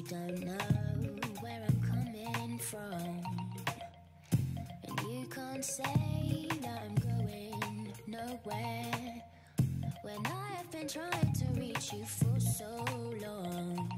don't know where I'm coming from, and you can't say that I'm going nowhere when I have been trying to reach you for so long.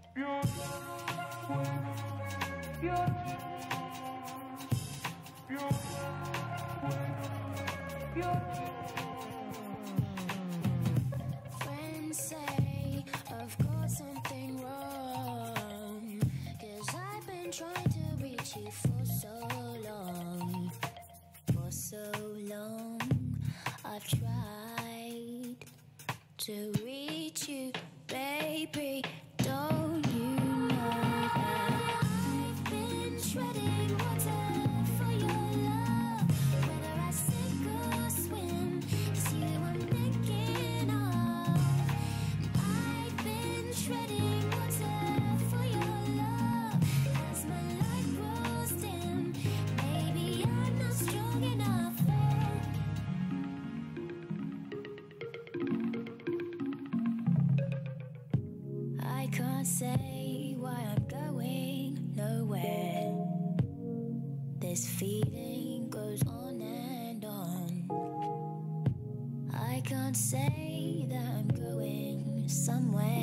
Friends say I've got something wrong, 'cause I've been trying to reach you for so long. For so long I've tried to reach you, baby. Don't you know that I've been treading water for your love? Whether I sink or swim, it's you I'm thinking of. I've been treading water for your love. As my light grows dim, maybe I'm not strong enough. I can't say why I'm going nowhere. This feeling goes on and on. I can't say that I'm going somewhere.